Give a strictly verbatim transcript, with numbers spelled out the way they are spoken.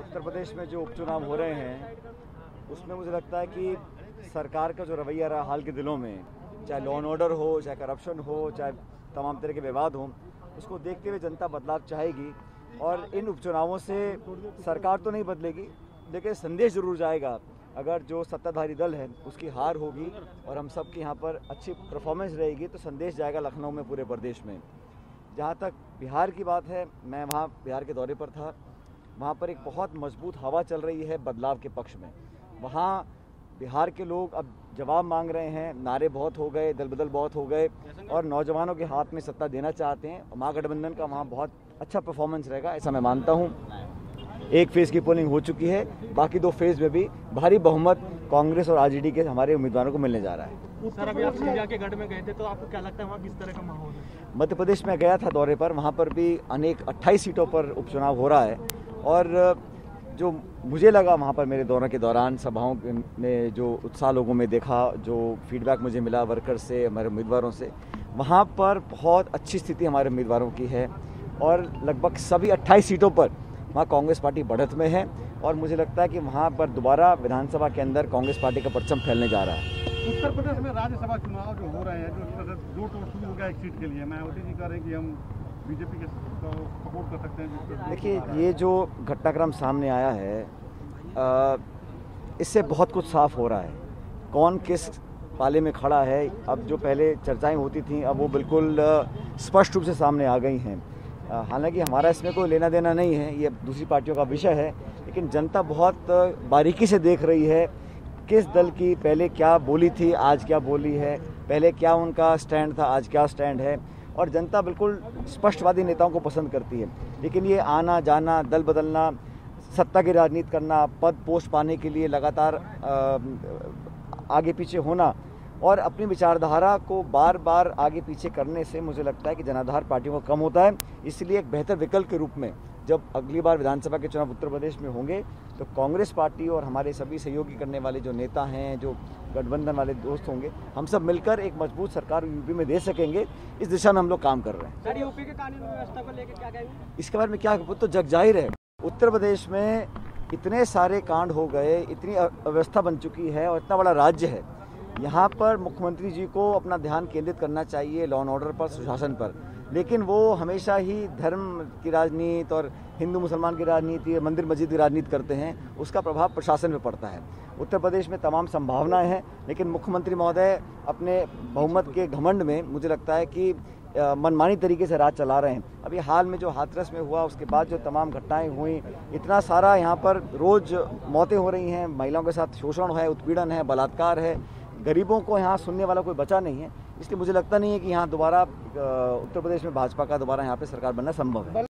उत्तर प्रदेश में जो उपचुनाव हो रहे हैं उसमें मुझे लगता है कि सरकार का जो रवैया रहा हाल के दिनों में, चाहे लॉ एंड ऑर्डर हो, चाहे करप्शन हो, चाहे तमाम तरह के विवाद हों, उसको देखते हुए जनता बदलाव चाहेगी। और इन उपचुनावों से सरकार तो नहीं बदलेगी, लेकिन संदेश जरूर जाएगा। अगर जो सत्ताधारी दल है उसकी हार होगी और हम सब की यहाँ पर अच्छी परफॉर्मेंस रहेगी तो संदेश जाएगा लखनऊ में, पूरे प्रदेश में। जहाँ तक बिहार की बात है, मैं वहाँ बिहार के दौरे पर था। वहाँ पर एक बहुत मजबूत हवा चल रही है बदलाव के पक्ष में। वहाँ बिहार के लोग अब जवाब मांग रहे हैं, नारे बहुत हो गए, दल बदल बहुत हो गए और नौजवानों के हाथ में सत्ता देना चाहते हैं। महागठबंधन का वहाँ बहुत अच्छा परफॉर्मेंस रहेगा, ऐसा मैं मानता हूँ। एक फेज़ की पोलिंग हो चुकी है, बाकी दो फेज़ में भी भारी बहुमत कांग्रेस और आरजेडी के हमारे उम्मीदवारों को मिलने जा रहा है। सर, अभी आप सिंधिया के गढ़ में गए थे तो आपको क्या लगता है वहाँ किस तरह का माहौल है? मध्य प्रदेश में गया था दौरे पर, वहाँ पर भी अनेक अट्ठाईस सीटों पर उपचुनाव हो रहा है और जो मुझे लगा वहाँ पर मेरे दौरे के दौरान सभाओं में जो उत्साह लोगों में देखा, जो फीडबैक मुझे मिला वर्कर से, हमारे उम्मीदवारों से, वहाँ पर बहुत अच्छी स्थिति हमारे उम्मीदवारों की है और लगभग सभी अट्ठाईस सीटों पर वहाँ कांग्रेस पार्टी बढ़त में है और मुझे लगता है कि वहाँ पर दोबारा विधानसभा के अंदर कांग्रेस पार्टी का परचम फैलने जा रहा है। उत्तर प्रदेश में राज्यसभा चुनाव जो हो रहे हैं, जो दो टोर शुरू हो गया एक सीट के लिए, मायावती जी कह रहे हैं कि हम बीजेपी के सपोर्ट कर सकते हैं। देखिए, ये जो घटनाक्रम सामने आया है आ, इससे बहुत कुछ साफ हो रहा है कौन किस पाले में खड़ा है। अब जो पहले चर्चाएं होती थीं अब वो बिल्कुल स्पष्ट रूप से सामने आ गई हैं। हालांकि हमारा इसमें कोई लेना देना नहीं है, ये दूसरी पार्टियों का विषय है, लेकिन जनता बहुत बारीकी से देख रही है किस दल की पहले क्या बोली थी, आज क्या बोली है, पहले क्या उनका स्टैंड था, आज क्या स्टैंड है। और जनता बिल्कुल स्पष्टवादी नेताओं को पसंद करती है। लेकिन ये आना जाना, दल बदलना, सत्ता की राजनीति करना, पद पोस्ट पाने के लिए लगातार आगे पीछे होना और अपनी विचारधारा को बार बार आगे पीछे करने से मुझे लगता है कि जनाधार पार्टियों का कम होता है। इसलिए एक बेहतर विकल्प के रूप में जब अगली बार विधानसभा के चुनाव उत्तर प्रदेश में होंगे तो कांग्रेस पार्टी और हमारे सभी सहयोगी करने वाले जो नेता हैं, जो गठबंधन वाले दोस्त होंगे, हम सब मिलकर एक मजबूत सरकार यूपी में दे सकेंगे। इस दिशा में हम लोग काम कर रहे हैं। सर, यूपी के कानून व्यवस्था को लेकर क्या कहेंगे? इसके बारे में क्या, वो तो जग जाहिर है। उत्तर प्रदेश में इतने सारे कांड हो गए, इतनी अव्यवस्था बन चुकी है और इतना बड़ा राज्य है, यहाँ पर मुख्यमंत्री जी को अपना ध्यान केंद्रित करना चाहिए लॉ एंड ऑर्डर पर, सुशासन पर। लेकिन वो हमेशा ही धर्म की राजनीति और हिंदू मुसलमान की राजनीति, मंदिर मस्जिद की राजनीति करते हैं, उसका प्रभाव प्रशासन में पड़ता है। उत्तर प्रदेश में तमाम संभावनाएं हैं, लेकिन मुख्यमंत्री महोदय अपने बहुमत के घमंड में मुझे लगता है कि मनमानी तरीके से राज चला रहे हैं। अभी हाल में जो हाथरस में हुआ, उसके बाद जो तमाम घटनाएं हुई, इतना सारा यहाँ पर रोज़ मौतें हो रही हैं, महिलाओं के साथ शोषण है, उत्पीड़न है, बलात्कार है, गरीबों को यहाँ सुनने वाला कोई बचा नहीं है। इसलिए मुझे लगता नहीं है कि यहाँ दोबारा उत्तर प्रदेश में भाजपा का दोबारा यहाँ पे सरकार बनना संभव है।